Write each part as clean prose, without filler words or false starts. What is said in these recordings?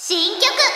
新曲いくわよ。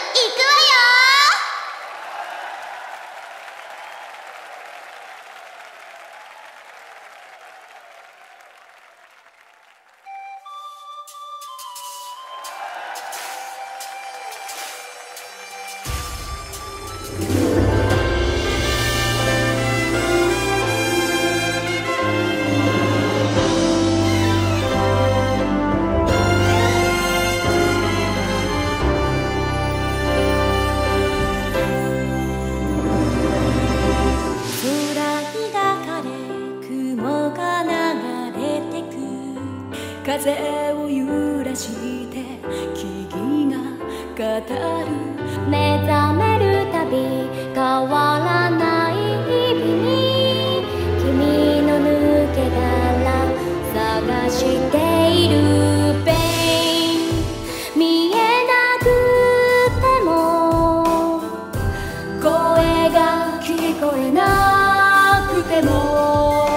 風を揺らして木々が語る。 目覚めるたび変わらない日々に君の抜け殻探している。ペイン見えなくても声が聞こえなくても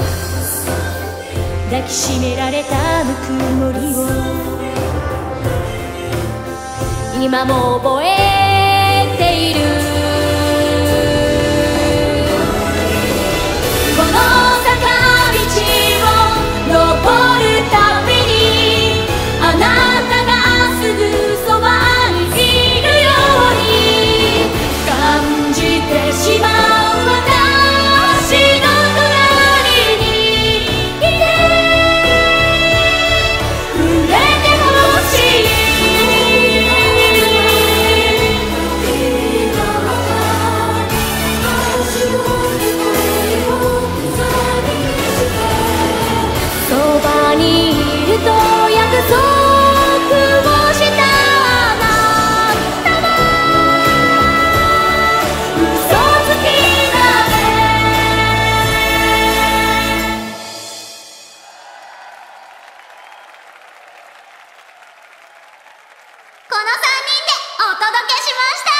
抱きしめられたぬくもりを今も覚えている。この坂道を登るたびにあなたがすぐそばにいるように感じてしまう。私の隣にいて触れてほしい。そばにいると約束をしたあなたは嘘つきだね。 この3人でお届けしました。